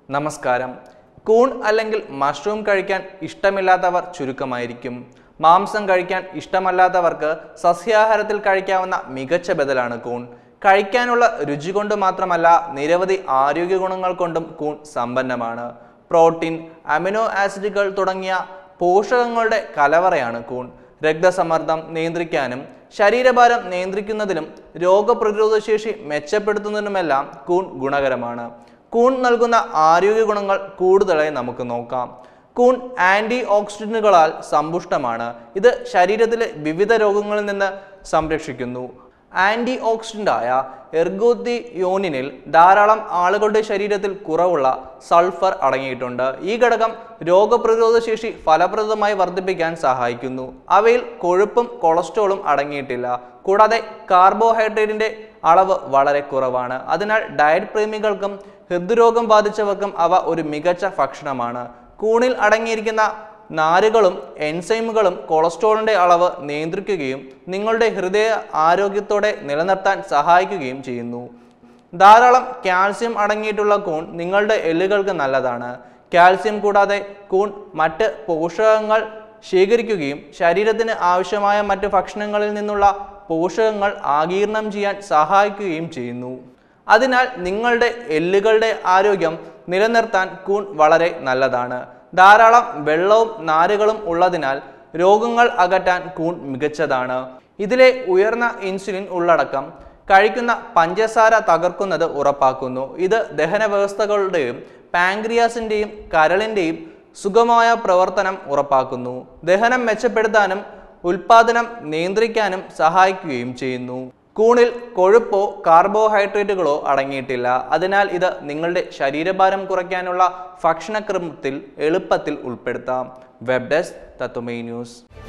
നമസ്കാരം. കൂൺ അല്ലെങ്കിൽ മഷ്റൂം കഴിക്കാൻ ഇഷ്ടമില്ലാത്തവർ ചുരുക്കമായിരിക്കും. മാംസം കഴിക്കാൻ ഇഷ്ടമല്ലാത്തവർക്ക് സസ്യാഹാരത്തിൽ കഴിക്കാവുന്ന മികച്ച ബദലാണ് കൂൺ. കഴിക്കാനുള്ള രുചി കൊണ്ട് മാത്രമല്ല, നിരവധി ആരോഗ്യ ഗുണങ്ങൾ കൊണ്ടും കൂൺ സമ്പന്നമാണ്. പ്രോട്ടീൻ, അമിനോ ആസിഡുകൾ തുടങ്ങിയ പോഷകങ്ങളുടെ കലവറയാണ് കൂൺ. രക്തസമ്മർദ്ദം നിയന്ത്രിക്കാനും ശരീരഭാരം നിയന്ത്രിക്കുന്നതിലും രോഗപ്രതിരോധശേഷി മെച്ചപ്പെടുത്തുന്നതിനുമെല്ലാം കൂൺ ഗുണകരമാണ്. കൂൺ നൽകുന്ന ആരോഗ്യ ഗുണങ്ങൾ കൂടുതലായി നമുക്ക് നോക്കാം. കൂൺ ആന്റി ഓക്സിഡന്റുകളാൽ സമ്പുഷ്ടമാണ്. ഇത് ശരീരത്തിലെ വിവിധ രോഗങ്ങളിൽ നിന്ന് സംരക്ഷിക്കുന്നു. ആന്റി ഓക്സിഡന്റായ എർഗോതിയോണിനിൽ ധാരാളം ആളുകളുടെ ശരീരത്തിൽ കുറവുള്ള സൾഫർ അടങ്ങിയിട്ടുണ്ട്. ഈ ഘടകം രോഗപ്രതിരോധ ശേഷി ഫലപ്രദമായി വർദ്ധിപ്പിക്കാൻ സഹായിക്കുന്നു. അവയിൽ കൊഴുപ്പും കൊളസ്ട്രോളും അടങ്ങിയിട്ടില്ല. കൂടാതെ കാർബോഹൈഡ്രേറ്റിന്റെ അളവ് വളരെ കുറവാണ്. അതിനാൽ ഡയറ്റ് പ്രേമികൾക്കും ഹൃദ്രോഗം ബാധിച്ചവർക്കും അവ ഒരു മികച്ച ഭക്ഷണമാണ്. കൂണിൽ അടങ്ങിയിരിക്കുന്ന നാരുകളും എൻസൈമുകളും കൊളസ്ട്രോളിന്റെ അളവ് നിയന്ത്രിക്കുകയും നിങ്ങളുടെ ഹൃദയ ആരോഗ്യത്തോടെ നിലനിർത്താൻ സഹായിക്കുകയും ചെയ്യുന്നു. ധാരാളം കാൽസ്യം അടങ്ങിയിട്ടുള്ള കൂൺ നിങ്ങളുടെ എല്ലുകൾക്ക് നല്ലതാണ്. കാൽസ്യം കൂടാതെ കൂൺ മറ്റ് പോഷകങ്ങൾ ശേഖരിക്കുകയും ശരീരത്തിന് ആവശ്യമായ മറ്റ് ഭക്ഷണങ്ങളിൽ നിന്നുള്ള പോഷകങ്ങൾ ആഗിരണം ചെയ്യാൻ സഹായിക്കുകയും ചെയ്യുന്നു. അതിനാൽ നിങ്ങളുടെ എല്ലുകളുടെ ആരോഗ്യം നിലനിർത്താൻ കൂൺ വളരെ നല്ലതാണ്. ധാരാളം വെള്ളവും നാരുകളും ഉള്ളതിനാൽ രോഗങ്ങൾ അകറ്റാൻ കൂൺ മികച്ചതാണ്. ഇതിലെ ഉയർന്ന ഇൻസുലിൻ ഉള്ളടക്കം കഴിക്കുന്ന പഞ്ചസാര തകർക്കുന്നത് ഉറപ്പാക്കുന്നു. ഇത് ദഹന വ്യവസ്ഥകളുടെയും പാൻക്രിയാസിന്റെയും കരളിന്റെയും സുഗമമായ പ്രവർത്തനം ഉറപ്പാക്കുന്നു. ദഹനം മെച്ചപ്പെടുത്താനും ഉൽപാദനം നിയന്ത്രിക്കാനും സഹായിക്കുകയും ചെയ്യുന്നു. കൂണിൽ കൊഴുപ്പോ കാർബോഹൈഡ്രേറ്റുകളോ അടങ്ങിയിട്ടില്ല. അതിനാൽ ഇത് നിങ്ങളുടെ ശരീരഭാരം കുറയ്ക്കാനുള്ള ഭക്ഷണക്രമത്തിൽ എളുപ്പത്തിൽ ഉൾപ്പെടുത്താം. Web desk Tatwamayi news.